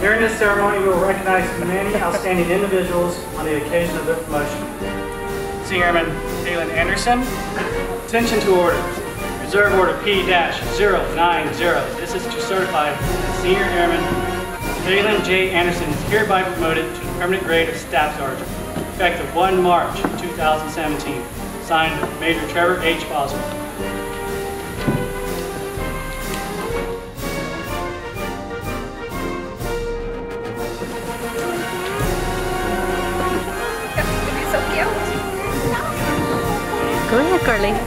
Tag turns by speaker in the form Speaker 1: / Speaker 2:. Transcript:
Speaker 1: During this ceremony, we will recognize many outstanding individuals on the occasion of their promotion. Senior Airman Kalin Anderson. Attention to order. Reserve Order P-090. This is to certify that Senior Airman Kalin J. Anderson is hereby promoted to the permanent grade of Staff Sergeant, effective 1 March 2017. Signed, Major Trevor H. Boswell.
Speaker 2: Go ahead, Carly.